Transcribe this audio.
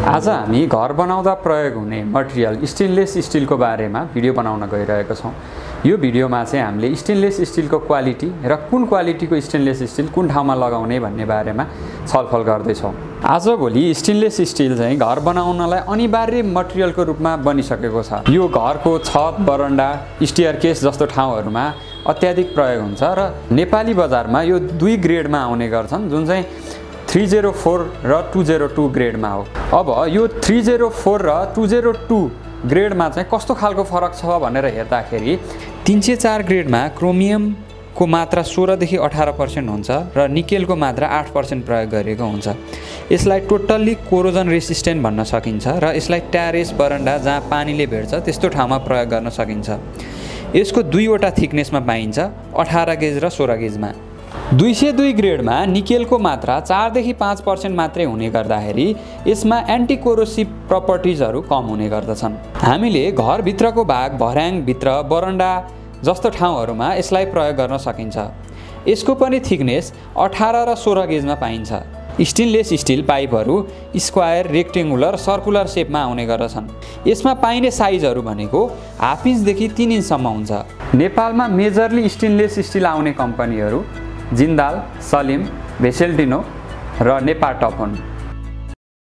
आज हामी घर बनाउँदा प्रयोग हुने मटेरियल स्टेनलेस स्टिलको बारेमा भिडियो बनाउन गइरहेका छौं। यो भिडियोमा चाहिँ हामीले स्टेनलेस स्टिलको क्वालिटी र कुन क्वालिटीको स्टेनलेस स्टिल कुन ठाउँमा लगाउने भन्ने बारेमा छलफल गर्दै छौं। आजभोलि स्टेनलेस स्टिल चाहिँ घर बनाउनलाई अनिवार्य मटेरियलको रूपमा बनिसकेको छ। यो घरको छत, बरण्डा, स्टेयरकेस जस्तो ठाउँहरुमा अत्याधिक प्रयोग हुन्छ र नेपाली बजारमा यो दुई ग्रेडमा आउने गर्छन्, जुन चाहिँ 304 र 202 ग्रेडमा हो। अब यो 304 र 202 ग्रेडमा चाहिँ कस्तो खालको फरक छ भनेर हेर्दाखेरि 304 ग्रेडमा क्रोमियमको मात्रा 16 देखि 18% हुन्छ र निकेलको मात्रा 8% प्रयोग गरिएको हुन्छ। यसलाई टोटल्ली कोरोजन रेसिस्टेन्ट भन्न सकिन्छ र यसलाई ट्यारेस, बरण्डा जहाँ पानीले भेट्छ त्यस्तो ठाउँमा प्रयोग गर्न सकिन्छ। यसको दुईवटा थिकनेसमा पाइन्छ, 18 गेज र 16 गेजमा। 202 ग्रेडमा निकेलको मात्रा 4 देखि 5% मात्रै हुने गर्दाखेरि यसमा एन्टी कोरोसिभ प्रपर्टिजहरू कम हुने गर्दछन्। हामीले घरभित्रको भाग, भर्याङभित्र, बरण्डा जस्तो ठाउँहरूमा यसलाई प्रयोग गर्न सकिन्छ। यसको पनि थिकनेस 18 र 16 गेजमा पाइन्छ। स्टेनलेस स्टिल पाइपहरू स्क्वायर, रेक्टेङ्गुलर, सर्कुलर सेपमा आउने गर्दछन्। यसमा पाइने साइजहरू भनेको 1/2 इन्चदेखि 3 इन्चसम्म हुन्छ। नेपालमा मेजरली स्टेनलेस स्टिल आउने कम्पनीहरू जिन्दाल, सलिम, भेसेल्टिनो र नेपाटप हुन्।